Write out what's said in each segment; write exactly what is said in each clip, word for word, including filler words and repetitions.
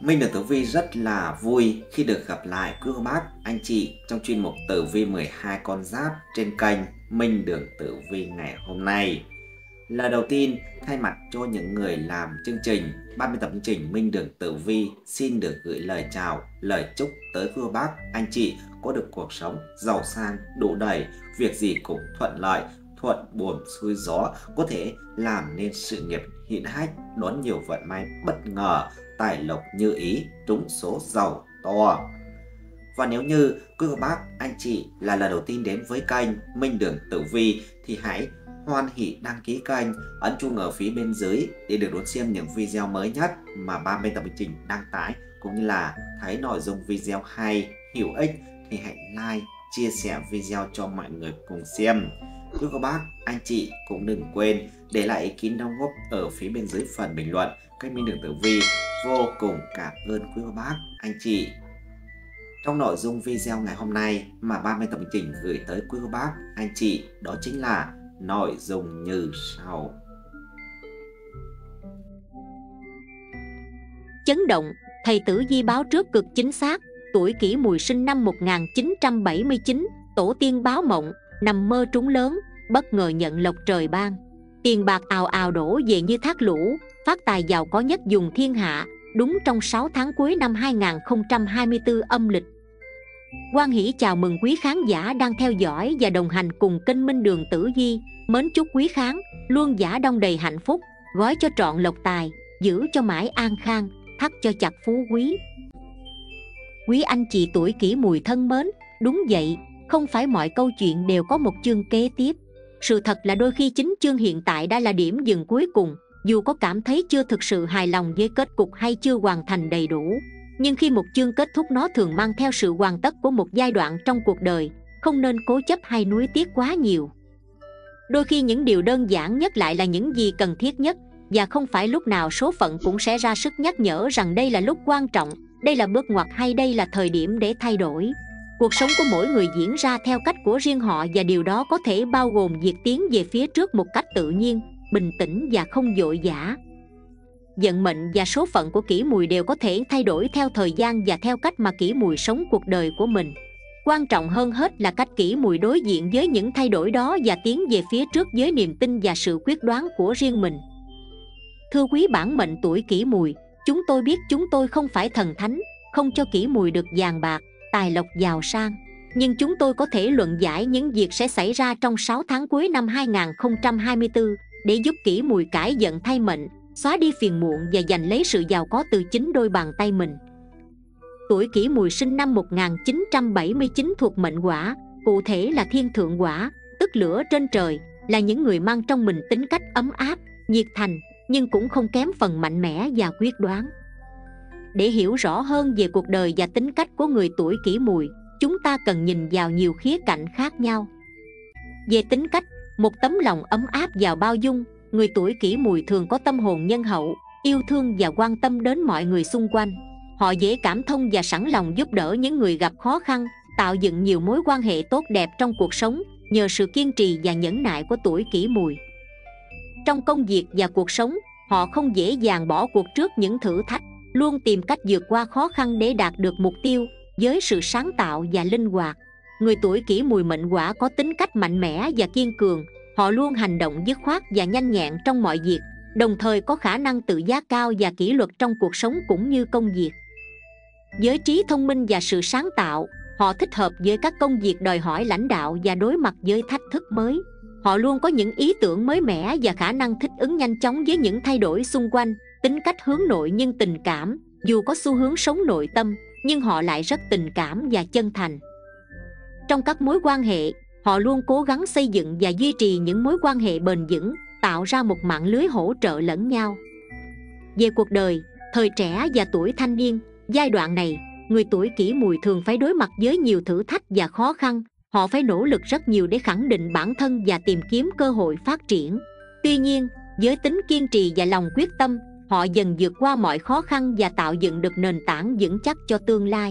Minh được Tử Vi rất là vui khi được gặp lại quý cô bác, anh chị trong chuyên mục Tử Vi mười hai con giáp trên kênh Minh Đường Tử Vi ngày hôm nay. Lời đầu tiên, thay mặt cho những người làm chương trình, ban biên tập chương trình Minh Đường Tử Vi xin được gửi lời chào, lời chúc tới quý cô bác, anh chị có được cuộc sống giàu sang, đủ đầy, việc gì cũng thuận lợi, thuận buồm xuôi gió, có thể làm nên sự nghiệp hiển hách, đón nhiều vận may bất ngờ, tài lộc như ý, trúng số giàu to. Và nếu như quý cô bác, anh chị là lần đầu tiên đến với kênh Minh Đường Tử Vi thì hãy hoan hỉ đăng ký kênh, ấn chuông ở phía bên dưới để được đón xem những video mới nhất mà ban biên tập chương trình đăng tải, cũng như là thấy nội dung video hay, hữu ích thì hãy like, chia sẻ video cho mọi người cùng xem. Quý cô bác, anh chị cũng đừng quên để lại ý kiến đóng góp ở phía bên dưới phần bình luận. Kênh Minh Đường Tử Vi vô cùng cảm ơn quý cô bác, anh chị. Trong nội dung video ngày hôm nay mà ban biên tập chương trình gửi tới quý cô bác, anh chị đó chính là nội dung như sau. Chấn động, thầy Tử Vi báo trước cực chính xác. Tuổi Kỷ Mùi sinh năm một nghìn chín trăm bảy mươi chín, tổ tiên báo mộng, nằm mơ trúng lớn, bất ngờ nhận lộc trời ban. Tiền bạc ào ào đổ về như thác lũ, phát tài giàu có nhất dùng thiên hạ, đúng trong sáu tháng cuối năm hai nghìn không trăm hai mươi tư âm lịch. Hoan hỷ chào mừng quý khán giả đang theo dõi và đồng hành cùng kênh Minh Đường Tử Vi. Mến chúc quý khán luôn giả đong đầy hạnh phúc, gói cho trọn lộc tài, giữ cho mãi an khang, thắt cho chặt phú quý. Quý anh chị tuổi Kỷ Mùi thân mến, đúng vậy, không phải mọi câu chuyện đều có một chương kế tiếp. Sự thật là đôi khi chính chương hiện tại đã là điểm dừng cuối cùng. Dù có cảm thấy chưa thực sự hài lòng với kết cục hay chưa hoàn thành đầy đủ, nhưng khi một chương kết thúc nó thường mang theo sự hoàn tất của một giai đoạn trong cuộc đời. Không nên cố chấp hay nuối tiếc quá nhiều. Đôi khi những điều đơn giản nhất lại là những gì cần thiết nhất, và không phải lúc nào số phận cũng sẽ ra sức nhắc nhở rằng đây là lúc quan trọng, đây là bước ngoặt hay đây là thời điểm để thay đổi. Cuộc sống của mỗi người diễn ra theo cách của riêng họ, và điều đó có thể bao gồm việc tiến về phía trước một cách tự nhiên, bình tĩnh và không vội vã. Vận mệnh và số phận của Kỷ Mùi đều có thể thay đổi theo thời gian và theo cách mà Kỷ Mùi sống cuộc đời của mình. Quan trọng hơn hết là cách Kỷ Mùi đối diện với những thay đổi đó và tiến về phía trước với niềm tin và sự quyết đoán của riêng mình. Thưa quý bản mệnh tuổi Kỷ Mùi, chúng tôi biết chúng tôi không phải thần thánh, không cho Kỷ Mùi được vàng bạc, tài lộc giàu sang. Nhưng chúng tôi có thể luận giải những việc sẽ xảy ra trong sáu tháng cuối năm hai nghìn không trăm hai mươi tư để giúp Kỷ Mùi cải vận thay mệnh, xóa đi phiền muộn và giành lấy sự giàu có từ chính đôi bàn tay mình. Tuổi Kỷ Mùi sinh năm một nghìn chín trăm bảy mươi chín thuộc mệnh Hỏa, cụ thể là thiên thượng hỏa, tức lửa trên trời, là những người mang trong mình tính cách ấm áp, nhiệt thành, nhưng cũng không kém phần mạnh mẽ và quyết đoán. Để hiểu rõ hơn về cuộc đời và tính cách của người tuổi Kỷ Mùi, chúng ta cần nhìn vào nhiều khía cạnh khác nhau. Về tính cách, một tấm lòng ấm áp và bao dung, người tuổi Kỷ Mùi thường có tâm hồn nhân hậu, yêu thương và quan tâm đến mọi người xung quanh. Họ dễ cảm thông và sẵn lòng giúp đỡ những người gặp khó khăn, tạo dựng nhiều mối quan hệ tốt đẹp trong cuộc sống nhờ sự kiên trì và nhẫn nại của tuổi Kỷ Mùi. Trong công việc và cuộc sống, họ không dễ dàng bỏ cuộc trước những thử thách, luôn tìm cách vượt qua khó khăn để đạt được mục tiêu với sự sáng tạo và linh hoạt. Người tuổi Kỷ Mùi mệnh Hỏa có tính cách mạnh mẽ và kiên cường. Họ luôn hành động dứt khoát và nhanh nhẹn trong mọi việc, đồng thời có khả năng tự giác cao và kỷ luật trong cuộc sống cũng như công việc. Với trí thông minh và sự sáng tạo, họ thích hợp với các công việc đòi hỏi lãnh đạo và đối mặt với thách thức mới. Họ luôn có những ý tưởng mới mẻ và khả năng thích ứng nhanh chóng với những thay đổi xung quanh. Tính cách hướng nội nhưng tình cảm, dù có xu hướng sống nội tâm, nhưng họ lại rất tình cảm và chân thành. Trong các mối quan hệ, họ luôn cố gắng xây dựng và duy trì những mối quan hệ bền vững, tạo ra một mạng lưới hỗ trợ lẫn nhau. Về cuộc đời, thời trẻ và tuổi thanh niên, giai đoạn này, người tuổi Kỷ Mùi thường phải đối mặt với nhiều thử thách và khó khăn. Họ phải nỗ lực rất nhiều để khẳng định bản thân và tìm kiếm cơ hội phát triển. Tuy nhiên, với tính kiên trì và lòng quyết tâm, họ dần vượt qua mọi khó khăn và tạo dựng được nền tảng vững chắc cho tương lai.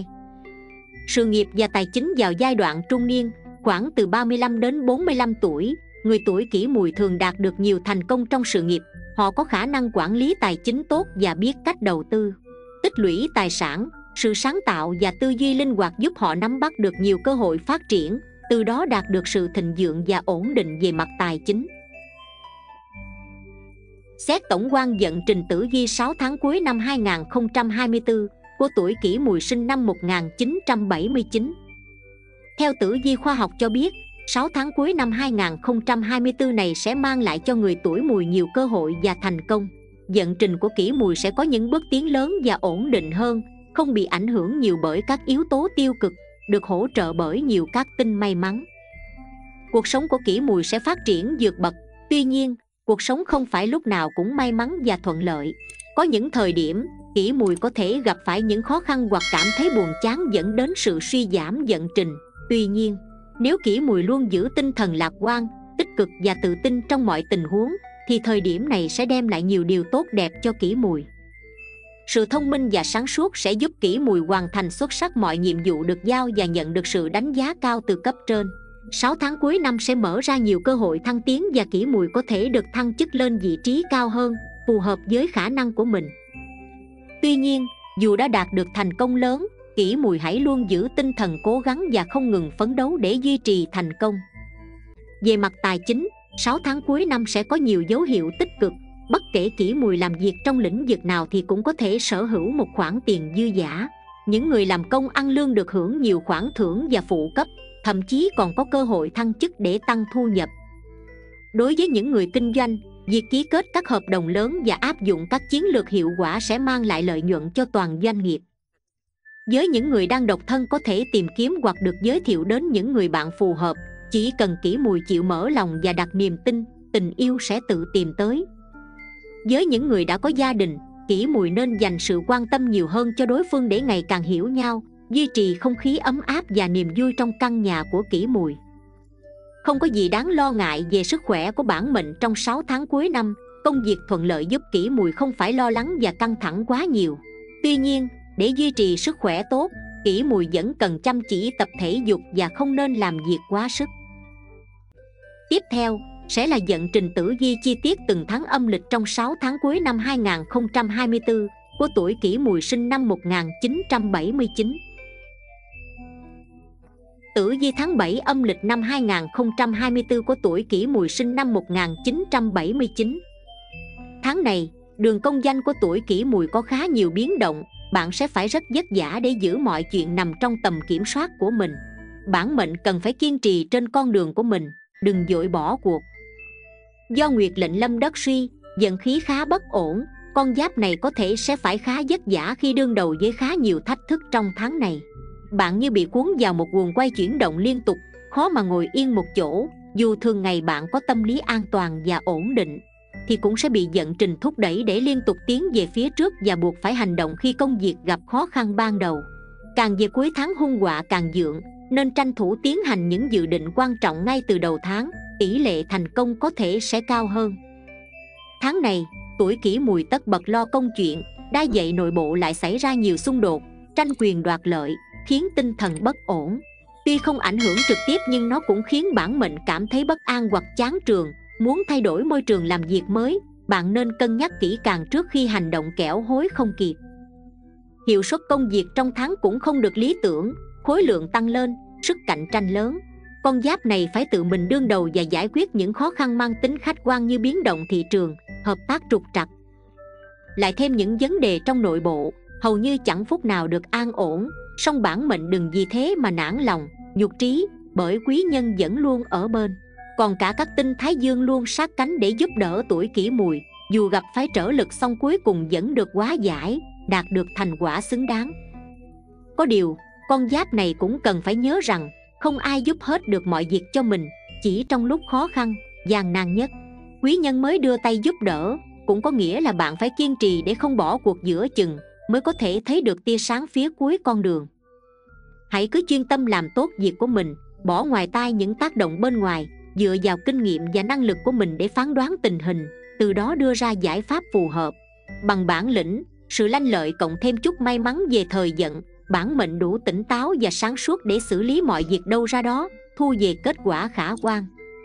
Sự nghiệp và tài chính vào giai đoạn trung niên, khoảng từ ba mươi lăm đến bốn mươi lăm tuổi, người tuổi Kỷ Mùi thường đạt được nhiều thành công trong sự nghiệp. Họ có khả năng quản lý tài chính tốt và biết cách đầu tư. Tích tích lũy tài sản, sự sáng tạo và tư duy linh hoạt giúp họ nắm bắt được nhiều cơ hội phát triển, từ đó đạt được sự thịnh vượng và ổn định về mặt tài chính. Xét tổng quan vận trình tử vi sáu tháng cuối năm hai nghìn không trăm hai mươi tư của tuổi Kỷ Mùi sinh năm một nghìn chín trăm bảy mươi chín. Theo tử vi khoa học cho biết, sáu tháng cuối năm hai nghìn không trăm hai mươi tư này sẽ mang lại cho người tuổi Mùi nhiều cơ hội và thành công. Vận trình của Kỷ Mùi sẽ có những bước tiến lớn và ổn định hơn, không bị ảnh hưởng nhiều bởi các yếu tố tiêu cực, được hỗ trợ bởi nhiều các tinh may mắn. Cuộc sống của Kỷ Mùi sẽ phát triển vượt bậc. Tuy nhiên, cuộc sống không phải lúc nào cũng may mắn và thuận lợi. Có những thời điểm, Kỷ Mùi có thể gặp phải những khó khăn hoặc cảm thấy buồn chán dẫn đến sự suy giảm vận trình. Tuy nhiên, nếu Kỷ Mùi luôn giữ tinh thần lạc quan, tích cực và tự tin trong mọi tình huống, thì thời điểm này sẽ đem lại nhiều điều tốt đẹp cho Kỷ Mùi. Sự thông minh và sáng suốt sẽ giúp Kỷ Mùi hoàn thành xuất sắc mọi nhiệm vụ được giao và nhận được sự đánh giá cao từ cấp trên. sáu tháng cuối năm sẽ mở ra nhiều cơ hội thăng tiến và Kỷ Mùi có thể được thăng chức lên vị trí cao hơn, phù hợp với khả năng của mình. Tuy nhiên, dù đã đạt được thành công lớn, Kỷ Mùi hãy luôn giữ tinh thần cố gắng và không ngừng phấn đấu để duy trì thành công. Về mặt tài chính, sáu tháng cuối năm sẽ có nhiều dấu hiệu tích cực. Bất kể Kỷ Mùi làm việc trong lĩnh vực nào thì cũng có thể sở hữu một khoản tiền dư dả. Những người làm công ăn lương được hưởng nhiều khoản thưởng và phụ cấp, thậm chí còn có cơ hội thăng chức để tăng thu nhập. Đối với những người kinh doanh, việc ký kết các hợp đồng lớn và áp dụng các chiến lược hiệu quả sẽ mang lại lợi nhuận cho toàn doanh nghiệp. Với những người đang độc thân có thể tìm kiếm hoặc được giới thiệu đến những người bạn phù hợp. Chỉ cần Kỷ Mùi chịu mở lòng và đặt niềm tin, tình yêu sẽ tự tìm tới. Với những người đã có gia đình, Kỷ Mùi nên dành sự quan tâm nhiều hơn cho đối phương để ngày càng hiểu nhau, duy trì không khí ấm áp và niềm vui trong căn nhà của Kỷ Mùi. Không có gì đáng lo ngại về sức khỏe của bản mệnh trong sáu tháng cuối năm. Công việc thuận lợi giúp Kỷ Mùi không phải lo lắng và căng thẳng quá nhiều. Tuy nhiên, để duy trì sức khỏe tốt, Kỷ Mùi vẫn cần chăm chỉ tập thể dục và không nên làm việc quá sức. Tiếp theo sẽ là vận trình tử vi chi tiết từng tháng âm lịch trong sáu tháng cuối năm hai nghìn không trăm hai mươi tư của tuổi Kỷ Mùi sinh năm một nghìn chín trăm bảy mươi chín. Tử vi tháng bảy âm lịch năm hai nghìn không trăm hai mươi tư của tuổi Kỷ Mùi sinh năm một nghìn chín trăm bảy mươi chín. Tháng này, đường công danh của tuổi Kỷ Mùi có khá nhiều biến động. Bạn sẽ phải rất vất vả để giữ mọi chuyện nằm trong tầm kiểm soát của mình. Bản mệnh cần phải kiên trì trên con đường của mình, đừng vội bỏ cuộc. Do nguyệt lệnh lâm đất suy, vận khí khá bất ổn, con giáp này có thể sẽ phải khá vất vả khi đương đầu với khá nhiều thách thức trong tháng này. Bạn như bị cuốn vào một guồng quay chuyển động liên tục, khó mà ngồi yên một chỗ. Dù thường ngày bạn có tâm lý an toàn và ổn định, thì cũng sẽ bị vận trình thúc đẩy để liên tục tiến về phía trước và buộc phải hành động khi công việc gặp khó khăn ban đầu. Càng về cuối tháng hung họa càng dượng, nên tranh thủ tiến hành những dự định quan trọng ngay từ đầu tháng, tỷ lệ thành công có thể sẽ cao hơn. Tháng này, tuổi Kỷ Mùi tất bật lo công chuyện, đa dậy nội bộ lại xảy ra nhiều xung đột, tranh quyền đoạt lợi, khiến tinh thần bất ổn. Tuy không ảnh hưởng trực tiếp nhưng nó cũng khiến bản mệnh cảm thấy bất an hoặc chán trường, muốn thay đổi môi trường làm việc mới. Bạn nên cân nhắc kỹ càng trước khi hành động kẻo hối không kịp. Hiệu suất công việc trong tháng cũng không được lý tưởng, khối lượng tăng lên, sức cạnh tranh lớn. Con giáp này phải tự mình đương đầu và giải quyết những khó khăn mang tính khách quan như biến động thị trường, hợp tác trục trặc. Lại thêm những vấn đề trong nội bộ, hầu như chẳng phút nào được an ổn. Song bản mệnh đừng vì thế mà nản lòng, nhụt chí, bởi quý nhân vẫn luôn ở bên. Còn cả các tinh thái dương luôn sát cánh để giúp đỡ tuổi Kỷ Mùi. Dù gặp phải trở lực song cuối cùng vẫn được hóa giải, đạt được thành quả xứng đáng. Có điều, con giáp này cũng cần phải nhớ rằng không ai giúp hết được mọi việc cho mình. Chỉ trong lúc khó khăn, gian nan nhất, quý nhân mới đưa tay giúp đỡ. Cũng có nghĩa là bạn phải kiên trì để không bỏ cuộc giữa chừng, mới có thể thấy được tia sáng phía cuối con đường. Hãy cứ chuyên tâm làm tốt việc của mình, bỏ ngoài tai những tác động bên ngoài, dựa vào kinh nghiệm và năng lực của mình để phán đoán tình hình, từ đó đưa ra giải pháp phù hợp. Bằng bản lĩnh, sự lanh lợi cộng thêm chút may mắn về thời vận, bản mệnh đủ tỉnh táo và sáng suốt để xử lý mọi việc đâu ra đó, thu về kết quả khả quan.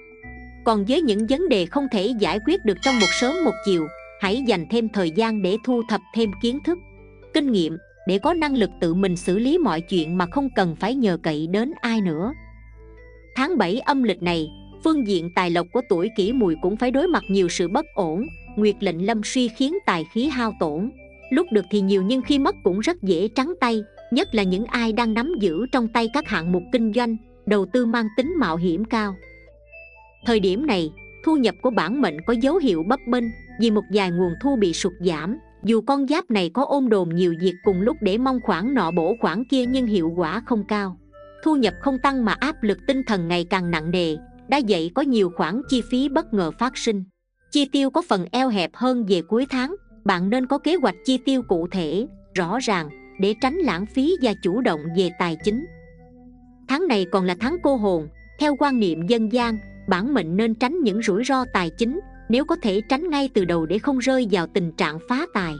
Còn với những vấn đề không thể giải quyết được trong một sớm một chiều, hãy dành thêm thời gian để thu thập thêm kiến thức. kinh nghiệm để có năng lực tự mình xử lý mọi chuyện mà không cần phải nhờ cậy đến ai nữa. Tháng bảy âm lịch này, phương diện tài lộc của tuổi Kỷ Mùi cũng phải đối mặt nhiều sự bất ổn. Nguyệt lệnh lâm suy khiến tài khí hao tổn, lúc được thì nhiều nhưng khi mất cũng rất dễ trắng tay, nhất là những ai đang nắm giữ trong tay các hạng mục kinh doanh, đầu tư mang tính mạo hiểm cao. Thời điểm này, thu nhập của bản mệnh có dấu hiệu bấp bênh vì một vài nguồn thu bị sụt giảm. Dù con giáp này có ôm đồm nhiều việc cùng lúc để mong khoản nọ bổ khoản kia nhưng hiệu quả không cao. Thu nhập không tăng mà áp lực tinh thần ngày càng nặng nề, đã vậy có nhiều khoản chi phí bất ngờ phát sinh. Chi tiêu có phần eo hẹp hơn về cuối tháng, bạn nên có kế hoạch chi tiêu cụ thể, rõ ràng để tránh lãng phí và chủ động về tài chính. Tháng này còn là tháng cô hồn, theo quan niệm dân gian, bản mệnh nên tránh những rủi ro tài chính, nếu có thể tránh ngay từ đầu để không rơi vào tình trạng phá tài.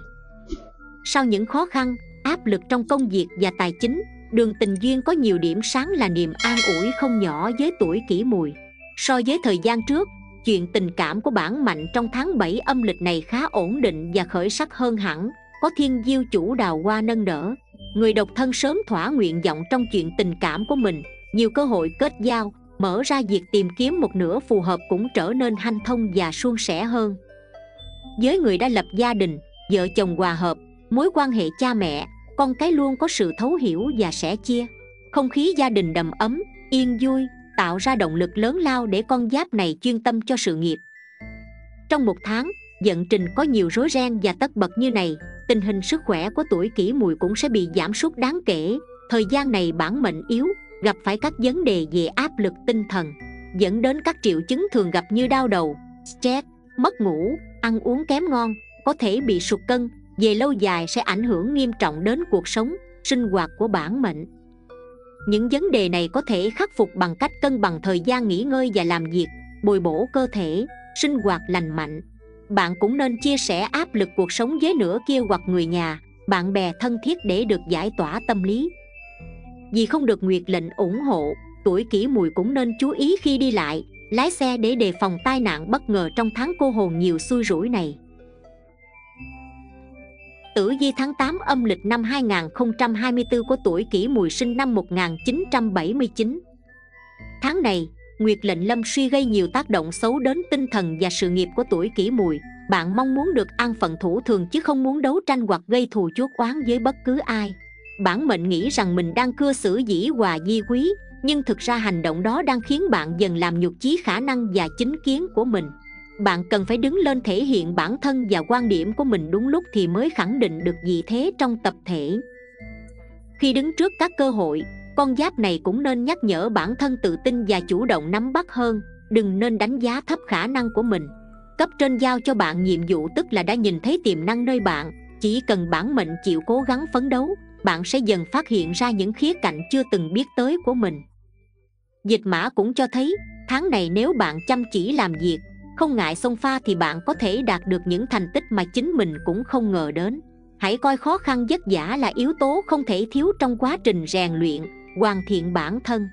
Sau những khó khăn, áp lực trong công việc và tài chính, đường tình duyên có nhiều điểm sáng là niềm an ủi không nhỏ với tuổi Kỷ Mùi. So với thời gian trước, chuyện tình cảm của bản mệnh trong tháng bảy âm lịch này khá ổn định và khởi sắc hơn hẳn, có thiên diêu chủ đào hoa nâng đỡ. Người độc thân sớm thỏa nguyện vọng trong chuyện tình cảm của mình, nhiều cơ hội kết giao, mở ra việc tìm kiếm một nửa phù hợp cũng trở nên hanh thông và suôn sẻ hơn. Với người đã lập gia đình, vợ chồng hòa hợp, mối quan hệ cha mẹ, con cái luôn có sự thấu hiểu và sẻ chia. Không khí gia đình đầm ấm, yên vui, tạo ra động lực lớn lao để con giáp này chuyên tâm cho sự nghiệp. Trong một tháng, vận trình có nhiều rối ren và tất bật như này, tình hình sức khỏe của tuổi Kỷ Mùi cũng sẽ bị giảm sút đáng kể. Thời gian này bản mệnh yếu, gặp phải các vấn đề về áp lực tinh thần, dẫn đến các triệu chứng thường gặp như đau đầu, stress, mất ngủ, ăn uống kém ngon, có thể bị sụt cân, về lâu dài sẽ ảnh hưởng nghiêm trọng đến cuộc sống, sinh hoạt của bản mệnh. Những vấn đề này có thể khắc phục bằng cách cân bằng thời gian nghỉ ngơi và làm việc, bồi bổ cơ thể, sinh hoạt lành mạnh. Bạn cũng nên chia sẻ áp lực cuộc sống với nửa kia hoặc người nhà, bạn bè thân thiết để được giải tỏa tâm lý. Vì không được nguyệt lệnh ủng hộ, tuổi Kỷ Mùi cũng nên chú ý khi đi lại, lái xe để đề phòng tai nạn bất ngờ trong tháng cô hồn nhiều xui rủi này. Tử vi tháng tám âm lịch năm hai nghìn không trăm hai mươi tư của tuổi Kỷ Mùi sinh năm một nghìn chín trăm bảy mươi chín. Tháng này, nguyệt lệnh lâm suy gây nhiều tác động xấu đến tinh thần và sự nghiệp của tuổi Kỷ Mùi. Bạn mong muốn được an phận thủ thường chứ không muốn đấu tranh hoặc gây thù chuốc oán với bất cứ ai. Bản mệnh nghĩ rằng mình đang cư xử dĩ hòa vi quý, nhưng thực ra hành động đó đang khiến bạn dần làm nhụt chí khả năng và chính kiến của mình. Bạn cần phải đứng lên thể hiện bản thân và quan điểm của mình đúng lúc thì mới khẳng định được vị thế trong tập thể. Khi đứng trước các cơ hội, con giáp này cũng nên nhắc nhở bản thân tự tin và chủ động nắm bắt hơn, đừng nên đánh giá thấp khả năng của mình. Cấp trên giao cho bạn nhiệm vụ tức là đã nhìn thấy tiềm năng nơi bạn, chỉ cần bản mệnh chịu cố gắng phấn đấu, bạn sẽ dần phát hiện ra những khía cạnh chưa từng biết tới của mình. Dịch mã cũng cho thấy, tháng này nếu bạn chăm chỉ làm việc, không ngại xông pha thì bạn có thể đạt được những thành tích mà chính mình cũng không ngờ đến. Hãy coi khó khăn vất vả là yếu tố không thể thiếu trong quá trình rèn luyện, hoàn thiện bản thân.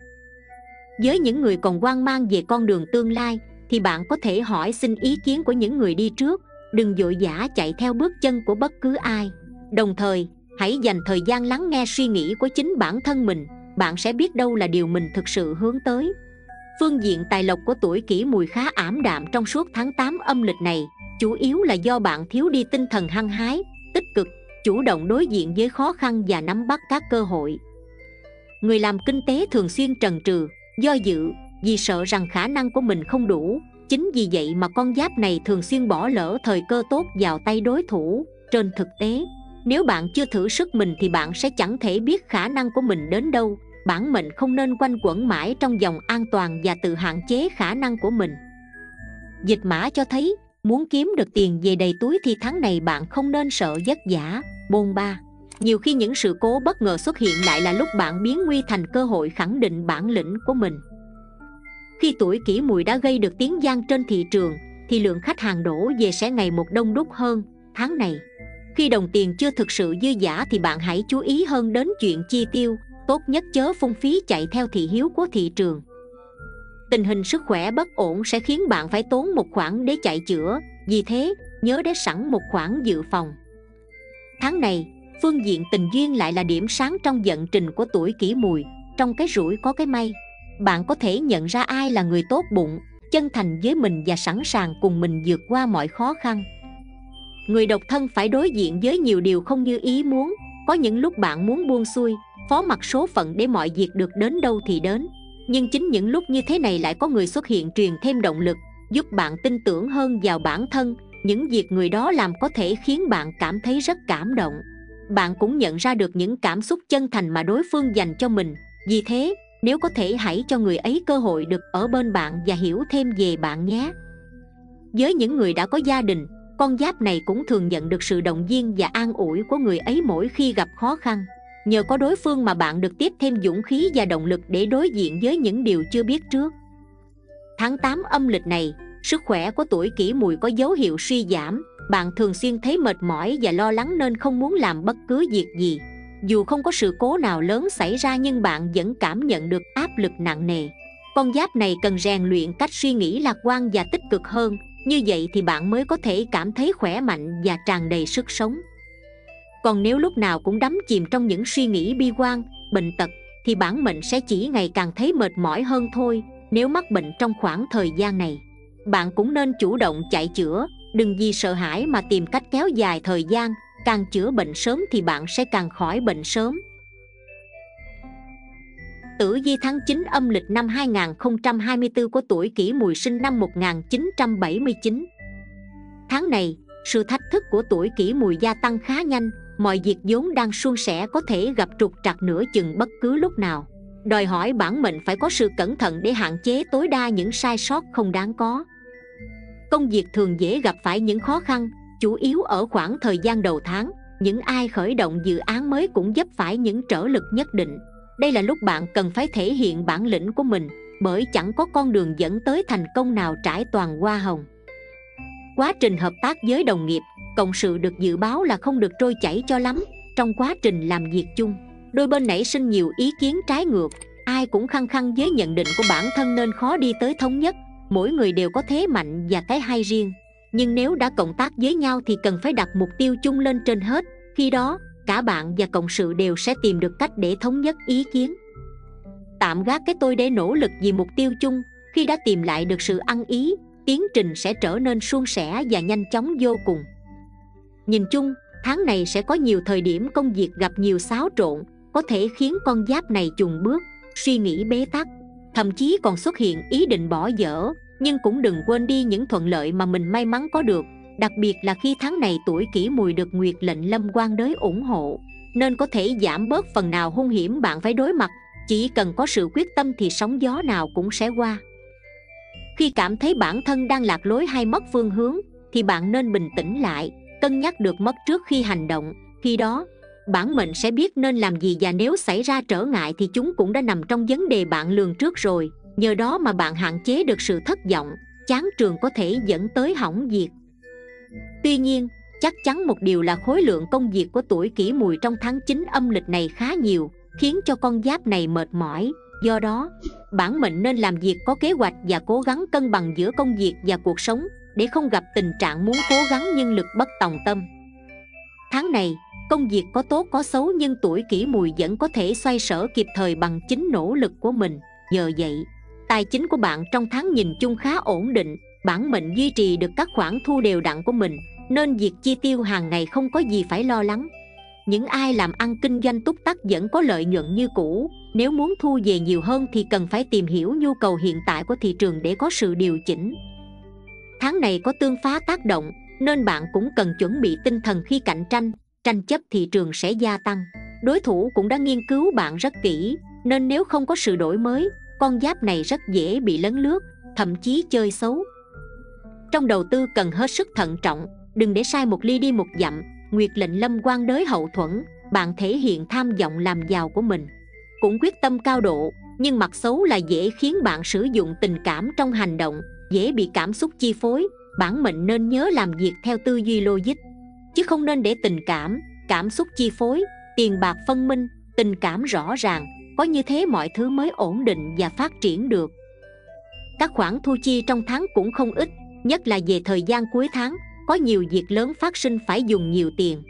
Với những người còn hoang mang về con đường tương lai, thì bạn có thể hỏi xin ý kiến của những người đi trước, đừng vội vã chạy theo bước chân của bất cứ ai. Đồng thời, hãy dành thời gian lắng nghe suy nghĩ của chính bản thân mình, bạn sẽ biết đâu là điều mình thực sự hướng tới. Phương diện tài lộc của tuổi Kỷ Mùi khá ảm đạm trong suốt tháng tám âm lịch này, chủ yếu là do bạn thiếu đi tinh thần hăng hái, tích cực, chủ động đối diện với khó khăn và nắm bắt các cơ hội. Người làm kinh tế thường xuyên trần trừ, do dự, vì sợ rằng khả năng của mình không đủ. Chính vì vậy mà con giáp này thường xuyên bỏ lỡ thời cơ tốt vào tay đối thủ. Trên thực tế, nếu bạn chưa thử sức mình thì bạn sẽ chẳng thể biết khả năng của mình đến đâu. Bản mệnh không nên quanh quẩn mãi trong vòng an toàn và tự hạn chế khả năng của mình. Dịch mã cho thấy, muốn kiếm được tiền về đầy túi thì tháng này bạn không nên sợ vất vả, bôn ba. Nhiều khi những sự cố bất ngờ xuất hiện lại là lúc bạn biến nguy thành cơ hội khẳng định bản lĩnh của mình. Khi tuổi Kỷ Mùi đã gây được tiếng vang trên thị trường, thì lượng khách hàng đổ về sẽ ngày một đông đúc hơn. Tháng này, khi đồng tiền chưa thực sự dư dả thì bạn hãy chú ý hơn đến chuyện chi tiêu, tốt nhất chớ phung phí chạy theo thị hiếu của thị trường. Tình hình sức khỏe bất ổn sẽ khiến bạn phải tốn một khoản để chạy chữa, vì thế nhớ để sẵn một khoản dự phòng. Tháng này, Phương diện tình duyên lại là điểm sáng trong vận trình của tuổi Kỷ Mùi. Trong cái rủi có cái may, bạn có thể nhận ra ai là người tốt bụng, chân thành với mình và sẵn sàng cùng mình vượt qua mọi khó khăn. Người độc thân phải đối diện với nhiều điều không như ý muốn. Có những lúc bạn muốn buông xuôi, phó mặc số phận để mọi việc được đến đâu thì đến. Nhưng chính những lúc như thế này lại có người xuất hiện truyền thêm động lực, giúp bạn tin tưởng hơn vào bản thân. Những việc người đó làm có thể khiến bạn cảm thấy rất cảm động. Bạn cũng nhận ra được những cảm xúc chân thành mà đối phương dành cho mình. Vì thế, nếu có thể hãy cho người ấy cơ hội được ở bên bạn và hiểu thêm về bạn nhé. Với những người đã có gia đình, con giáp này cũng thường nhận được sự động viên và an ủi của người ấy mỗi khi gặp khó khăn. Nhờ có đối phương mà bạn được tiếp thêm dũng khí và động lực để đối diện với những điều chưa biết trước. Tháng tám âm lịch này, sức khỏe của tuổi Kỷ Mùi có dấu hiệu suy giảm. Bạn thường xuyên thấy mệt mỏi và lo lắng nên không muốn làm bất cứ việc gì. Dù không có sự cố nào lớn xảy ra nhưng bạn vẫn cảm nhận được áp lực nặng nề. Con giáp này cần rèn luyện cách suy nghĩ lạc quan và tích cực hơn. Như vậy thì bạn mới có thể cảm thấy khỏe mạnh và tràn đầy sức sống. Còn nếu lúc nào cũng đắm chìm trong những suy nghĩ bi quan, bệnh tật thì bản mệnh sẽ chỉ ngày càng thấy mệt mỏi hơn thôi. Nếu mắc bệnh trong khoảng thời gian này, bạn cũng nên chủ động chạy chữa. Đừng vì sợ hãi mà tìm cách kéo dài thời gian. Càng chữa bệnh sớm thì bạn sẽ càng khỏi bệnh sớm. Tử vi tháng chín âm lịch năm hai nghìn không trăm hai mươi tư của tuổi Kỷ Mùi sinh năm một nghìn chín trăm bảy mươi chín. Tháng này, sự thách thức của tuổi Kỷ Mùi gia tăng khá nhanh. Mọi việc vốn đang suôn sẻ có thể gặp trục trặc nửa chừng bất cứ lúc nào. Đòi hỏi bản mệnh phải có sự cẩn thận để hạn chế tối đa những sai sót không đáng có. Công việc thường dễ gặp phải những khó khăn, chủ yếu ở khoảng thời gian đầu tháng. Những ai khởi động dự án mới cũng vấp phải những trở lực nhất định. Đây là lúc bạn cần phải thể hiện bản lĩnh của mình, bởi chẳng có con đường dẫn tới thành công nào trải toàn hoa hồng. Quá trình hợp tác với đồng nghiệp, cộng sự được dự báo là không được trôi chảy cho lắm. Trong quá trình làm việc chung, đôi bên nảy sinh nhiều ý kiến trái ngược. Ai cũng khăng khăng với nhận định của bản thân nên khó đi tới thống nhất. Mỗi người đều có thế mạnh và cái hay riêng. Nhưng nếu đã cộng tác với nhau thì cần phải đặt mục tiêu chung lên trên hết. Khi đó, cả bạn và cộng sự đều sẽ tìm được cách để thống nhất ý kiến. Tạm gác cái tôi để nỗ lực vì mục tiêu chung. Khi đã tìm lại được sự ăn ý, tiến trình sẽ trở nên suôn sẻ và nhanh chóng vô cùng. Nhìn chung, tháng này sẽ có nhiều thời điểm công việc gặp nhiều xáo trộn, có thể khiến con giáp này chùn bước, suy nghĩ bế tắc, thậm chí còn xuất hiện ý định bỏ dở. Nhưng cũng đừng quên đi những thuận lợi mà mình may mắn có được. Đặc biệt là khi tháng này tuổi Kỷ Mùi được Nguyệt lệnh Lâm Quan Đới ủng hộ, nên có thể giảm bớt phần nào hung hiểm bạn phải đối mặt. Chỉ cần có sự quyết tâm thì sóng gió nào cũng sẽ qua. Khi cảm thấy bản thân đang lạc lối hay mất phương hướng thì bạn nên bình tĩnh lại, cân nhắc được mất trước khi hành động. Khi đó, bản mệnh sẽ biết nên làm gì, và nếu xảy ra trở ngại thì chúng cũng đã nằm trong vấn đề bạn lường trước rồi. Nhờ đó mà bạn hạn chế được sự thất vọng, chán trường có thể dẫn tới hỏng việc. Tuy nhiên, chắc chắn một điều là khối lượng công việc của tuổi Kỷ Mùi trong tháng chín âm lịch này khá nhiều, khiến cho con giáp này mệt mỏi. Do đó, bản mệnh nên làm việc có kế hoạch và cố gắng cân bằng giữa công việc và cuộc sống, để không gặp tình trạng muốn cố gắng nhưng lực bất tòng tâm. Tháng này, công việc có tốt có xấu nhưng tuổi Kỷ Mùi vẫn có thể xoay sở kịp thời bằng chính nỗ lực của mình. Nhờ vậy, tài chính của bạn trong tháng nhìn chung khá ổn định. Bản mệnh duy trì được các khoản thu đều đặn của mình, nên việc chi tiêu hàng ngày không có gì phải lo lắng. Những ai làm ăn kinh doanh túc tắc vẫn có lợi nhuận như cũ. Nếu muốn thu về nhiều hơn thì cần phải tìm hiểu nhu cầu hiện tại của thị trường để có sự điều chỉnh. Tháng này có tương phá tác động, nên bạn cũng cần chuẩn bị tinh thần khi cạnh tranh. Tranh chấp thị trường sẽ gia tăng. Đối thủ cũng đã nghiên cứu bạn rất kỹ, nên nếu không có sự đổi mới, con giáp này rất dễ bị lấn lướt, thậm chí chơi xấu. Trong đầu tư cần hết sức thận trọng, đừng để sai một ly đi một dặm. Nguyệt lệnh Lâm Quan Đới hậu thuẫn, bạn thể hiện tham vọng làm giàu của mình, cũng quyết tâm cao độ. Nhưng mặt xấu là dễ khiến bạn sử dụng tình cảm trong hành động, dễ bị cảm xúc chi phối. Bản mệnh nên nhớ làm việc theo tư duy logic, chứ không nên để tình cảm, cảm xúc chi phối. Tiền bạc phân minh, tình cảm rõ ràng, có như thế mọi thứ mới ổn định và phát triển được. Các khoản thu chi trong tháng cũng không ít, nhất là về thời gian cuối tháng, có nhiều việc lớn phát sinh phải dùng nhiều tiền.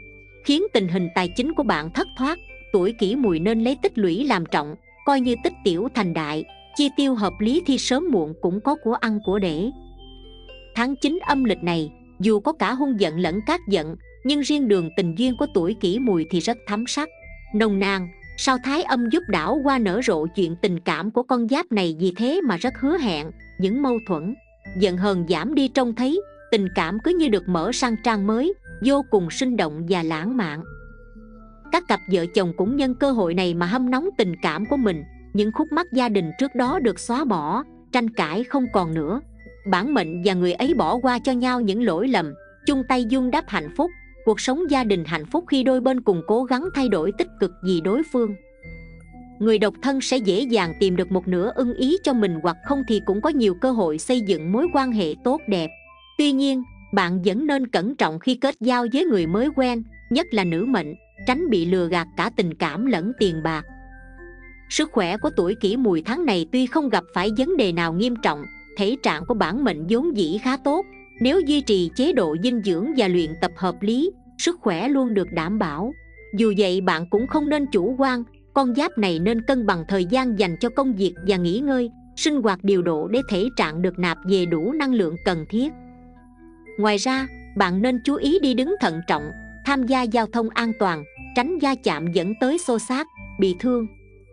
khiến tình hình tài chính của bạn thất thoát. Tuổi Kỷ Mùi nên lấy tích lũy làm trọng, coi như tích tiểu thành đại, chi tiêu hợp lý thì sớm muộn cũng có của ăn của để. Tháng chín âm lịch này, dù có cả hung giận lẫn cát giận, nhưng riêng đường tình duyên của tuổi Kỷ Mùi thì rất thắm sắc, nồng nàn. Sao thái âm giúp đảo hoa nở rộ, chuyện tình cảm của con giáp này vì thế mà rất hứa hẹn. Những mâu thuẫn, giận hờn giảm đi, trông thấy tình cảm cứ như được mở sang trang mới, vô cùng sinh động và lãng mạn. Các cặp vợ chồng cũng nhân cơ hội này mà hâm nóng tình cảm của mình. Những khúc mắc gia đình trước đó được xóa bỏ, tranh cãi không còn nữa. Bản mệnh và người ấy bỏ qua cho nhau những lỗi lầm, chung tay vun đắp hạnh phúc. Cuộc sống gia đình hạnh phúc khi đôi bên cùng cố gắng thay đổi tích cực vì đối phương. Người độc thân sẽ dễ dàng tìm được một nửa ưng ý cho mình, hoặc không thì cũng có nhiều cơ hội xây dựng mối quan hệ tốt đẹp. Tuy nhiên, bạn vẫn nên cẩn trọng khi kết giao với người mới quen, nhất là nữ mệnh, tránh bị lừa gạt cả tình cảm lẫn tiền bạc. Sức khỏe của tuổi Kỷ Mùi tháng này tuy không gặp phải vấn đề nào nghiêm trọng, thể trạng của bản mệnh vốn dĩ khá tốt. Nếu duy trì chế độ dinh dưỡng và luyện tập hợp lý, sức khỏe luôn được đảm bảo. Dù vậy, bạn cũng không nên chủ quan. Con giáp này nên cân bằng thời gian dành cho công việc và nghỉ ngơi, sinh hoạt điều độ để thể trạng được nạp về đủ năng lượng cần thiết. Ngoài ra, bạn nên chú ý đi đứng thận trọng, tham gia giao thông an toàn, tránh va chạm dẫn tới xô xát, bị thương.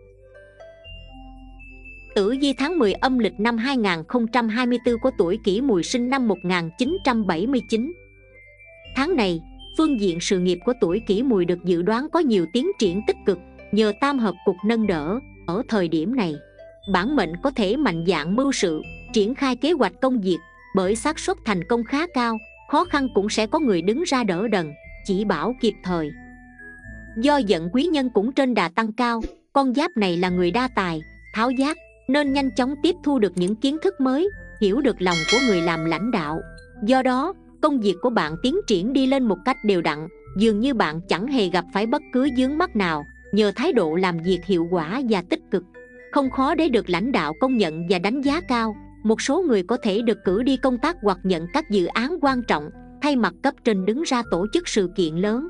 Tử vi tháng mười âm lịch năm hai nghìn không trăm hai mươi tư của tuổi Kỷ Mùi sinh năm một nghìn chín trăm bảy mươi chín. Tháng này, phương diện sự nghiệp của tuổi Kỷ Mùi được dự đoán có nhiều tiến triển tích cực nhờ tam hợp cục nâng đỡ. Ở thời điểm này, bản mệnh có thể mạnh dạn mưu sự, triển khai kế hoạch công việc, bởi xác suất thành công khá cao. Khó khăn cũng sẽ có người đứng ra đỡ đần, chỉ bảo kịp thời. Do giận quý nhân cũng trên đà tăng cao, con giáp này là người đa tài, tháo giác, nên nhanh chóng tiếp thu được những kiến thức mới, hiểu được lòng của người làm lãnh đạo. Do đó, công việc của bạn tiến triển đi lên một cách đều đặn, dường như bạn chẳng hề gặp phải bất cứ vướng mắc nào. Nhờ thái độ làm việc hiệu quả và tích cực, không khó để được lãnh đạo công nhận và đánh giá cao. Một số người có thể được cử đi công tác hoặc nhận các dự án quan trọng, thay mặt cấp trên đứng ra tổ chức sự kiện lớn.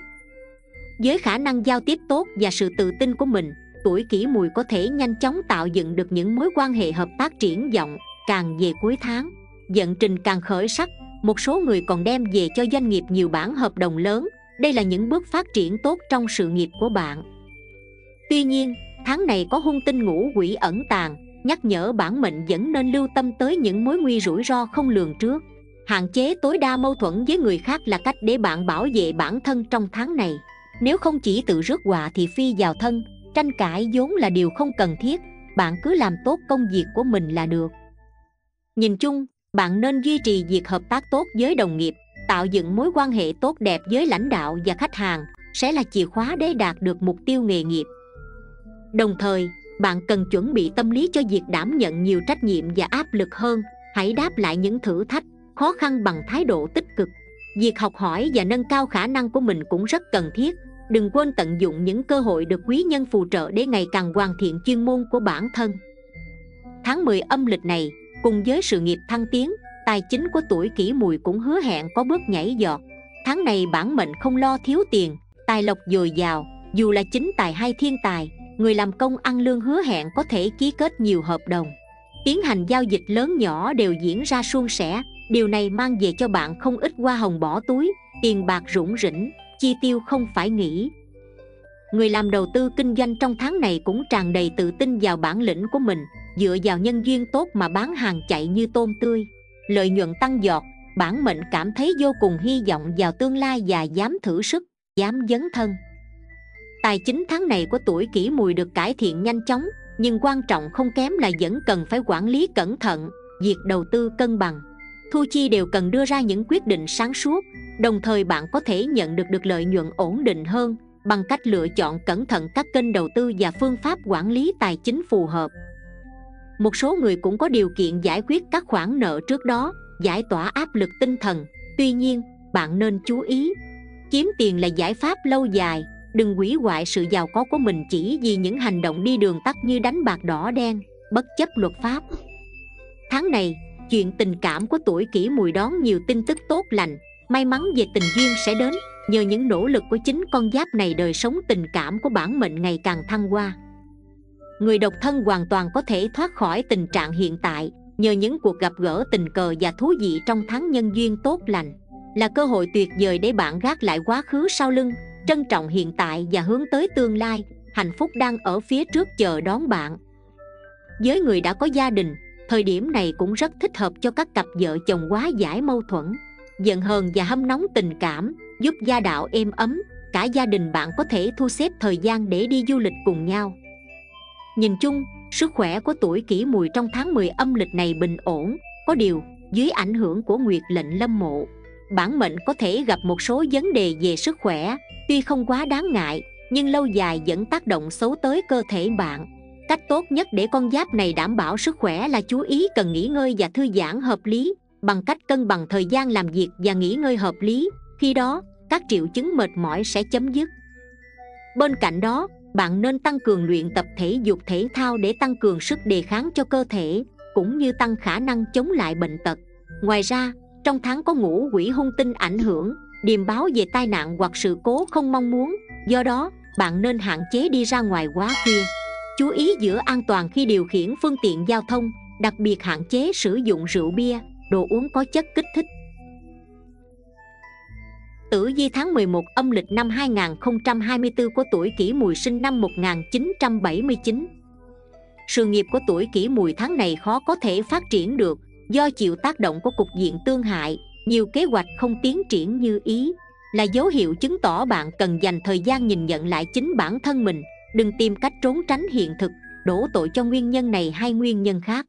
Với khả năng giao tiếp tốt và sự tự tin của mình, tuổi Kỷ Mùi có thể nhanh chóng tạo dựng được những mối quan hệ hợp tác triển vọng. Càng về cuối tháng, vận trình càng khởi sắc. Một số người còn đem về cho doanh nghiệp nhiều bản hợp đồng lớn. Đây là những bước phát triển tốt trong sự nghiệp của bạn. Tuy nhiên, tháng này có hung tinh ngũ quỷ ẩn tàng, nhắc nhở bản mệnh vẫn nên lưu tâm tới những mối nguy rủi ro không lường trước. Hạn chế tối đa mâu thuẫn với người khác là cách để bạn bảo vệ bản thân trong tháng này. Nếu không chỉ tự rước họa thì phi vào thân. Tranh cãi vốn là điều không cần thiết, bạn cứ làm tốt công việc của mình là được. Nhìn chung, bạn nên duy trì việc hợp tác tốt với đồng nghiệp, tạo dựng mối quan hệ tốt đẹp với lãnh đạo và khách hàng sẽ là chìa khóa để đạt được mục tiêu nghề nghiệp. Đồng thời, bạn cần chuẩn bị tâm lý cho việc đảm nhận nhiều trách nhiệm và áp lực hơn. Hãy đáp lại những thử thách, khó khăn bằng thái độ tích cực. Việc học hỏi và nâng cao khả năng của mình cũng rất cần thiết. Đừng quên tận dụng những cơ hội được quý nhân phù trợ để ngày càng hoàn thiện chuyên môn của bản thân. Tháng mười âm lịch này, cùng với sự nghiệp thăng tiến, tài chính của tuổi Kỷ Mùi cũng hứa hẹn có bước nhảy vọt. Tháng này bản mệnh không lo thiếu tiền, tài lộc dồi dào. Dù là chính tài hay thiên tài, người làm công ăn lương hứa hẹn có thể ký kết nhiều hợp đồng. Tiến hành giao dịch lớn nhỏ đều diễn ra suôn sẻ. Điều này mang về cho bạn không ít hoa hồng bỏ túi, tiền bạc rủng rỉnh, chi tiêu không phải nghĩ. Người làm đầu tư kinh doanh trong tháng này cũng tràn đầy tự tin vào bản lĩnh của mình, dựa vào nhân duyên tốt mà bán hàng chạy như tôm tươi. Lợi nhuận tăng giọt, bản mệnh cảm thấy vô cùng hy vọng vào tương lai và dám thử sức, dám dấn thân. Tài chính tháng này của tuổi Kỷ Mùi được cải thiện nhanh chóng, nhưng quan trọng không kém là vẫn cần phải quản lý cẩn thận, việc đầu tư cân bằng, thu chi đều cần đưa ra những quyết định sáng suốt. Đồng thời bạn có thể nhận được được lợi nhuận ổn định hơn bằng cách lựa chọn cẩn thận các kênh đầu tư và phương pháp quản lý tài chính phù hợp. Một số người cũng có điều kiện giải quyết các khoản nợ trước đó, giải tỏa áp lực tinh thần. Tuy nhiên, bạn nên chú ý, kiếm tiền là giải pháp lâu dài. Đừng hủy hoại sự giàu có của mình chỉ vì những hành động đi đường tắt như đánh bạc đỏ đen, bất chấp luật pháp. Tháng này, chuyện tình cảm của tuổi Kỷ Mùi đón nhiều tin tức tốt lành. May mắn về tình duyên sẽ đến, Nhờ những nỗ lực của chính con giáp này, đời sống tình cảm của bản mệnh ngày càng thăng hoa. Người độc thân hoàn toàn có thể thoát khỏi tình trạng hiện tại nhờ những cuộc gặp gỡ tình cờ và thú vị trong tháng nhân duyên tốt lành. Là cơ hội tuyệt vời để bạn gác lại quá khứ sau lưng, trân trọng hiện tại và hướng tới tương lai. Hạnh phúc đang ở phía trước chờ đón bạn. Với người đã có gia đình, thời điểm này cũng rất thích hợp cho các cặp vợ chồng hóa giải mâu thuẫn, giận hờn và hâm nóng tình cảm, giúp gia đạo êm ấm. Cả gia đình bạn có thể thu xếp thời gian để đi du lịch cùng nhau. Nhìn chung, sức khỏe của tuổi Kỷ Mùi trong tháng mười âm lịch này bình ổn. Có điều, dưới ảnh hưởng của nguyệt lệnh lâm mộ, bản mệnh có thể gặp một số vấn đề về sức khỏe. Tuy không quá đáng ngại, nhưng lâu dài vẫn tác động xấu tới cơ thể bạn. Cách tốt nhất để con giáp này đảm bảo sức khỏe là chú ý cần nghỉ ngơi và thư giãn hợp lý, bằng cách cân bằng thời gian làm việc và nghỉ ngơi hợp lý. Khi đó, các triệu chứng mệt mỏi sẽ chấm dứt. Bên cạnh đó, bạn nên tăng cường luyện tập thể dục thể thao để tăng cường sức đề kháng cho cơ thể, cũng như tăng khả năng chống lại bệnh tật. Ngoài ra, trong tháng có ngũ quỷ hung tinh ảnh hưởng, điềm báo về tai nạn hoặc sự cố không mong muốn. Do đó, bạn nên hạn chế đi ra ngoài quá khuya. Chú ý giữ an toàn khi điều khiển phương tiện giao thông, đặc biệt hạn chế sử dụng rượu bia, đồ uống có chất kích thích. Tử vi tháng mười một âm lịch năm hai nghìn không trăm hai mươi tư của tuổi Kỷ Mùi sinh năm một nghìn chín trăm bảy mươi chín. Sự nghiệp của tuổi Kỷ Mùi tháng này khó có thể phát triển được do chịu tác động của cục diện tương hại, nhiều kế hoạch không tiến triển như ý, là dấu hiệu chứng tỏ bạn cần dành thời gian nhìn nhận lại chính bản thân mình, đừng tìm cách trốn tránh hiện thực, đổ tội cho nguyên nhân này hay nguyên nhân khác.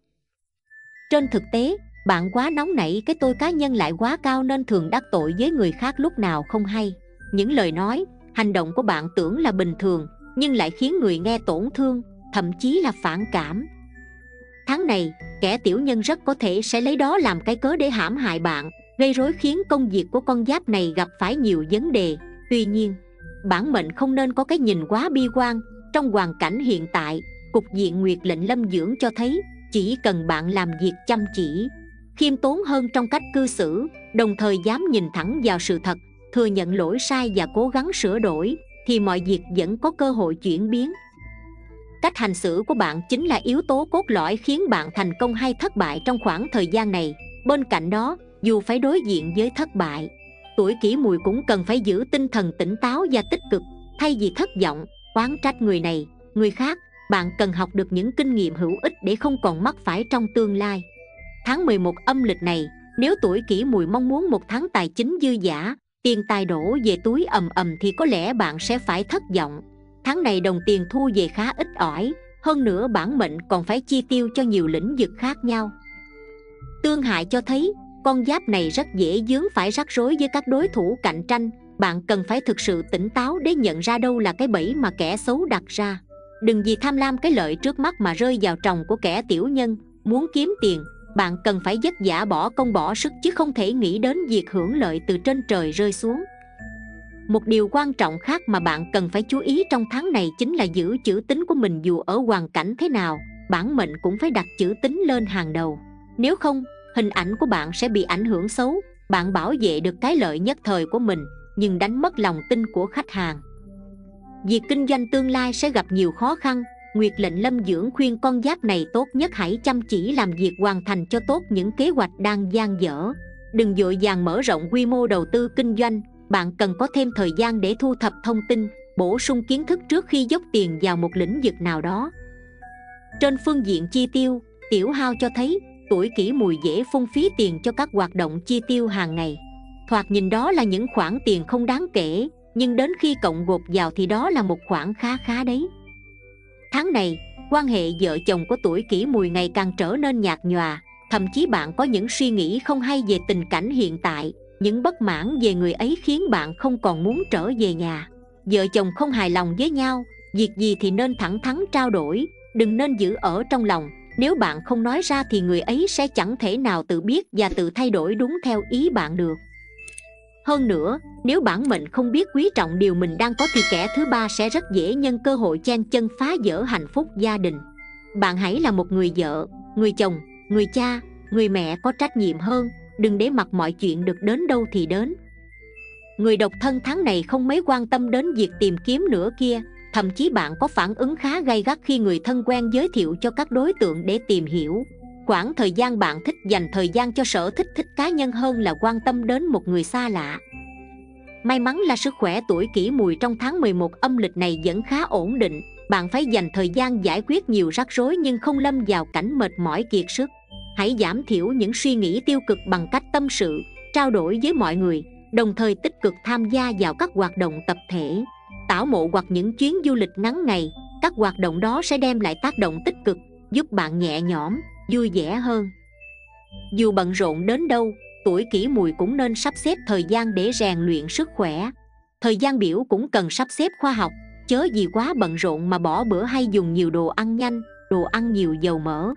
Trên thực tế, bạn quá nóng nảy, cái tôi cá nhân lại quá cao nên thường đắc tội với người khác lúc nào không hay. Những lời nói, hành động của bạn tưởng là bình thường, nhưng lại khiến người nghe tổn thương, thậm chí là phản cảm. Tháng này, kẻ tiểu nhân rất có thể sẽ lấy đó làm cái cớ để hãm hại bạn, gây rối khiến công việc của con giáp này gặp phải nhiều vấn đề. Tuy nhiên, bản mệnh không nên có cái nhìn quá bi quan. Trong hoàn cảnh hiện tại, cục diện nguyệt lệnh lâm dưỡng cho thấy chỉ cần bạn làm việc chăm chỉ, khiêm tốn hơn trong cách cư xử, đồng thời dám nhìn thẳng vào sự thật, thừa nhận lỗi sai và cố gắng sửa đổi, thì mọi việc vẫn có cơ hội chuyển biến. Cách hành xử của bạn chính là yếu tố cốt lõi khiến bạn thành công hay thất bại trong khoảng thời gian này. Bên cạnh đó, dù phải đối diện với thất bại, tuổi Kỷ Mùi cũng cần phải giữ tinh thần tỉnh táo và tích cực. Thay vì thất vọng, oán trách người này, người khác, bạn cần học được những kinh nghiệm hữu ích để không còn mắc phải trong tương lai. Tháng mười một âm lịch này, nếu tuổi Kỷ Mùi mong muốn một tháng tài chính dư dả, tiền tài đổ về túi ầm ầm thì có lẽ bạn sẽ phải thất vọng. Tháng này đồng tiền thu về khá ít ỏi, hơn nữa bản mệnh còn phải chi tiêu cho nhiều lĩnh vực khác nhau. Tương hại cho thấy, con giáp này rất dễ vướng phải rắc rối với các đối thủ cạnh tranh. Bạn cần phải thực sự tỉnh táo để nhận ra đâu là cái bẫy mà kẻ xấu đặt ra. Đừng vì tham lam cái lợi trước mắt mà rơi vào tròng của kẻ tiểu nhân. Muốn kiếm tiền, bạn cần phải vất vả bỏ công bỏ sức chứ không thể nghĩ đến việc hưởng lợi từ trên trời rơi xuống. Một điều quan trọng khác mà bạn cần phải chú ý trong tháng này chính là giữ chữ tín của mình. Dù ở hoàn cảnh thế nào, bản mệnh cũng phải đặt chữ tín lên hàng đầu. Nếu không, hình ảnh của bạn sẽ bị ảnh hưởng xấu. Bạn bảo vệ được cái lợi nhất thời của mình, nhưng đánh mất lòng tin của khách hàng. Việc kinh doanh tương lai sẽ gặp nhiều khó khăn. Nguyệt lệnh lâm dưỡng khuyên con giáp này tốt nhất hãy chăm chỉ làm việc, hoàn thành cho tốt những kế hoạch đang dang dở. Đừng vội vàng mở rộng quy mô đầu tư kinh doanh. Bạn cần có thêm thời gian để thu thập thông tin, bổ sung kiến thức trước khi dốc tiền vào một lĩnh vực nào đó. Trên phương diện chi tiêu, tiểu hao cho thấy tuổi Kỷ Mùi dễ phung phí tiền cho các hoạt động chi tiêu hàng ngày. Thoạt nhìn đó là những khoản tiền không đáng kể, nhưng đến khi cộng gộp vào thì đó là một khoản khá khá đấy. Tháng này, quan hệ vợ chồng của tuổi Kỷ Mùi ngày càng trở nên nhạt nhòa. Thậm chí bạn có những suy nghĩ không hay về tình cảnh hiện tại. Những bất mãn về người ấy khiến bạn không còn muốn trở về nhà. Vợ chồng không hài lòng với nhau, việc gì thì nên thẳng thắn trao đổi, đừng nên giữ ở trong lòng. Nếu bạn không nói ra thì người ấy sẽ chẳng thể nào tự biết và tự thay đổi đúng theo ý bạn được. Hơn nữa, nếu bản mệnh không biết quý trọng điều mình đang có thì kẻ thứ ba sẽ rất dễ nhân cơ hội chen chân phá vỡ hạnh phúc gia đình. Bạn hãy là một người vợ, người chồng, người cha, người mẹ có trách nhiệm hơn. Đừng để mặc mọi chuyện được đến đâu thì đến. Người độc thân tháng này không mấy quan tâm đến việc tìm kiếm nửa kia, thậm chí bạn có phản ứng khá gay gắt khi người thân quen giới thiệu cho các đối tượng để tìm hiểu. Khoảng thời gian bạn thích dành thời gian cho sở thích thích cá nhân hơn là quan tâm đến một người xa lạ. May mắn là sức khỏe tuổi Kỷ Mùi trong tháng mười một âm lịch này vẫn khá ổn định. Bạn phải dành thời gian giải quyết nhiều rắc rối nhưng không lâm vào cảnh mệt mỏi kiệt sức. Hãy giảm thiểu những suy nghĩ tiêu cực bằng cách tâm sự, trao đổi với mọi người, đồng thời tích cực tham gia vào các hoạt động tập thể, tảo mộ hoặc những chuyến du lịch ngắn ngày. Các hoạt động đó sẽ đem lại tác động tích cực, giúp bạn nhẹ nhõm, vui vẻ hơn. Dù bận rộn đến đâu, tuổi Kỷ Mùi cũng nên sắp xếp thời gian để rèn luyện sức khỏe. Thời gian biểu cũng cần sắp xếp khoa học, chớ vì quá bận rộn mà bỏ bữa hay dùng nhiều đồ ăn nhanh, đồ ăn nhiều dầu mỡ.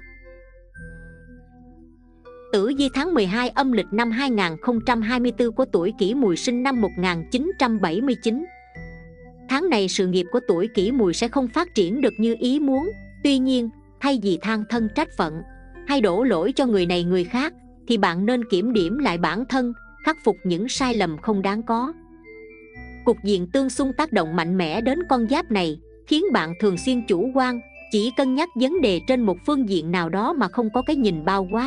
Tử vi tháng mười hai âm lịch năm hai nghìn không trăm hai mươi tư của tuổi Kỷ Mùi sinh năm một nghìn chín trăm bảy mươi chín. Tháng này sự nghiệp của tuổi Kỷ Mùi sẽ không phát triển được như ý muốn. Tuy nhiên, thay vì than thân trách phận hay đổ lỗi cho người này người khác, thì bạn nên kiểm điểm lại bản thân, khắc phục những sai lầm không đáng có. Cục diện tương xung tác động mạnh mẽ đến con giáp này, khiến bạn thường xuyên chủ quan, chỉ cân nhắc vấn đề trên một phương diện nào đó mà không có cái nhìn bao quát.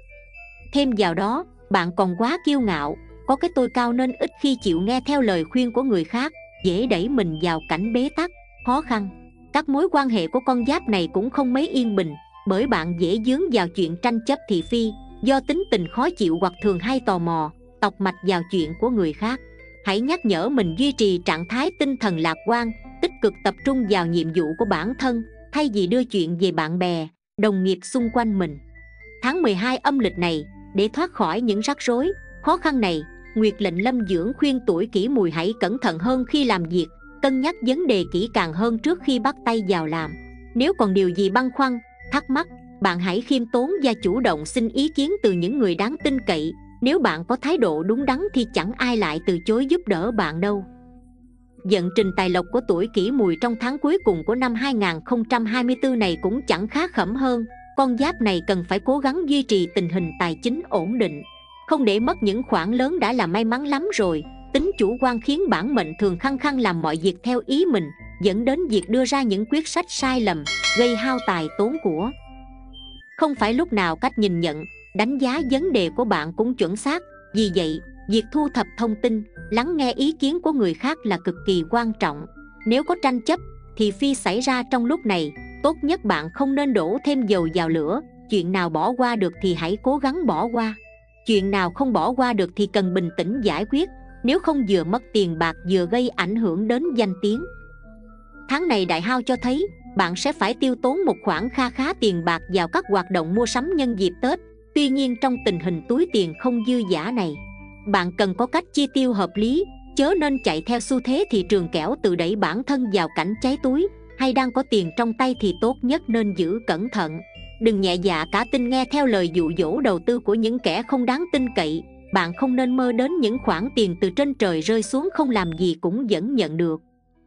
Thêm vào đó, bạn còn quá kiêu ngạo, có cái tôi cao nên ít khi chịu nghe theo lời khuyên của người khác, dễ đẩy mình vào cảnh bế tắc, khó khăn. Các mối quan hệ của con giáp này cũng không mấy yên bình, bởi bạn dễ dướng vào chuyện tranh chấp thị phi, do tính tình khó chịu hoặc thường hay tò mò, tọc mạch vào chuyện của người khác. Hãy nhắc nhở mình duy trì trạng thái tinh thần lạc quan, tích cực tập trung vào nhiệm vụ của bản thân, thay vì đưa chuyện về bạn bè, đồng nghiệp xung quanh mình. Tháng mười hai âm lịch này, để thoát khỏi những rắc rối, khó khăn này, Nguyệt Lệnh Lâm Dưỡng khuyên tuổi Kỷ Mùi hãy cẩn thận hơn khi làm việc, cân nhắc vấn đề kỹ càng hơn trước khi bắt tay vào làm. Nếu còn điều gì băn khoăn, thắc mắc, bạn hãy khiêm tốn và chủ động xin ý kiến từ những người đáng tin cậy. Nếu bạn có thái độ đúng đắn thì chẳng ai lại từ chối giúp đỡ bạn đâu. Vận trình tài lộc của tuổi Kỷ Mùi trong tháng cuối cùng của năm hai nghìn không trăm hai mươi tư này cũng chẳng khá khẩm hơn. Con giáp này cần phải cố gắng duy trì tình hình tài chính ổn định, không để mất những khoản lớn đã là may mắn lắm rồi. Tính chủ quan khiến bản mệnh thường khăng khăng làm mọi việc theo ý mình, dẫn đến việc đưa ra những quyết sách sai lầm, gây hao tài tốn của. Không phải lúc nào cách nhìn nhận, đánh giá vấn đề của bạn cũng chuẩn xác. Vì vậy, việc thu thập thông tin, lắng nghe ý kiến của người khác là cực kỳ quan trọng. Nếu có tranh chấp, thì phi xảy ra trong lúc này, tốt nhất bạn không nên đổ thêm dầu vào lửa. Chuyện nào bỏ qua được thì hãy cố gắng bỏ qua. Chuyện nào không bỏ qua được thì cần bình tĩnh giải quyết, nếu không vừa mất tiền bạc vừa gây ảnh hưởng đến danh tiếng. Tháng này đại hao cho thấy bạn sẽ phải tiêu tốn một khoản kha khá tiền bạc vào các hoạt động mua sắm nhân dịp Tết. Tuy nhiên trong tình hình túi tiền không dư dả này, bạn cần có cách chi tiêu hợp lý, chớ nên chạy theo xu thế thị trường kẻo tự đẩy bản thân vào cảnh cháy túi. Hay đang có tiền trong tay thì tốt nhất nên giữ cẩn thận, đừng nhẹ dạ cả tin nghe theo lời dụ dỗ đầu tư của những kẻ không đáng tin cậy. Bạn không nên mơ đến những khoản tiền từ trên trời rơi xuống không làm gì cũng vẫn nhận được.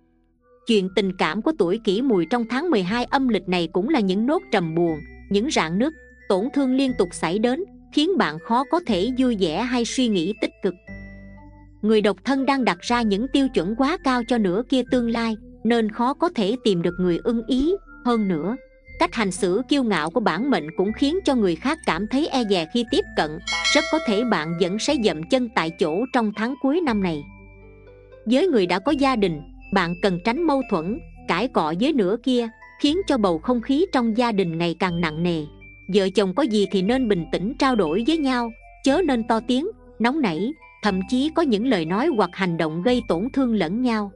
Chuyện tình cảm của tuổi Kỷ Mùi trong tháng mười hai âm lịch này cũng là những nốt trầm buồn, những rạn nứt, tổn thương liên tục xảy đến, khiến bạn khó có thể vui vẻ hay suy nghĩ tích cực. Người độc thân đang đặt ra những tiêu chuẩn quá cao cho nửa kia tương lai, nên khó có thể tìm được người ưng ý. Hơn nữa, cách hành xử kiêu ngạo của bản mệnh cũng khiến cho người khác cảm thấy e dè khi tiếp cận. Rất có thể bạn vẫn sẽ dậm chân tại chỗ trong tháng cuối năm này. Với người đã có gia đình, bạn cần tránh mâu thuẫn, cãi cọ với nửa kia, khiến cho bầu không khí trong gia đình ngày càng nặng nề. Vợ chồng có gì thì nên bình tĩnh trao đổi với nhau, chớ nên to tiếng, nóng nảy, thậm chí có những lời nói hoặc hành động gây tổn thương lẫn nhau.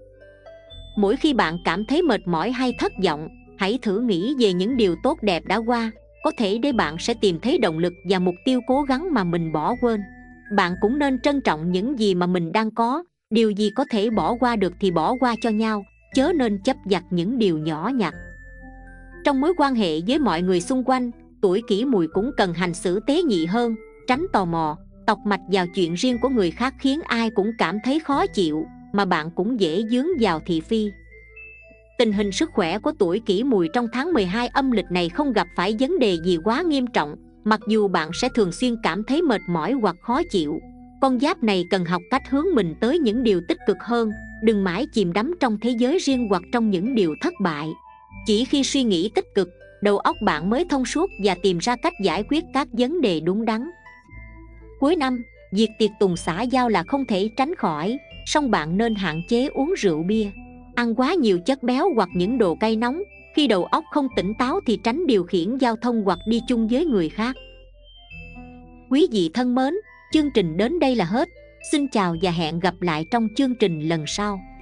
Mỗi khi bạn cảm thấy mệt mỏi hay thất vọng, hãy thử nghĩ về những điều tốt đẹp đã qua, có thể để bạn sẽ tìm thấy động lực và mục tiêu cố gắng mà mình bỏ quên. Bạn cũng nên trân trọng những gì mà mình đang có, điều gì có thể bỏ qua được thì bỏ qua cho nhau, chớ nên chấp vặt những điều nhỏ nhặt. Trong mối quan hệ với mọi người xung quanh, tuổi Kỷ Mùi cũng cần hành xử tế nhị hơn, tránh tò mò, tọc mạch vào chuyện riêng của người khác khiến ai cũng cảm thấy khó chịu, mà bạn cũng dễ dướng vào thị phi. Tình hình sức khỏe của tuổi Kỷ Mùi trong tháng mười hai âm lịch này không gặp phải vấn đề gì quá nghiêm trọng, mặc dù bạn sẽ thường xuyên cảm thấy mệt mỏi hoặc khó chịu. Con giáp này cần học cách hướng mình tới những điều tích cực hơn, đừng mãi chìm đắm trong thế giới riêng hoặc trong những điều thất bại. Chỉ khi suy nghĩ tích cực, đầu óc bạn mới thông suốt và tìm ra cách giải quyết các vấn đề đúng đắn. Cuối năm, việc tiệc tùng xã giao là không thể tránh khỏi, song bạn nên hạn chế uống rượu bia, ăn quá nhiều chất béo hoặc những đồ cay nóng. Khi đầu óc không tỉnh táo thì tránh điều khiển giao thông hoặc đi chung với người khác. Quý vị thân mến, chương trình đến đây là hết. Xin chào và hẹn gặp lại trong chương trình lần sau.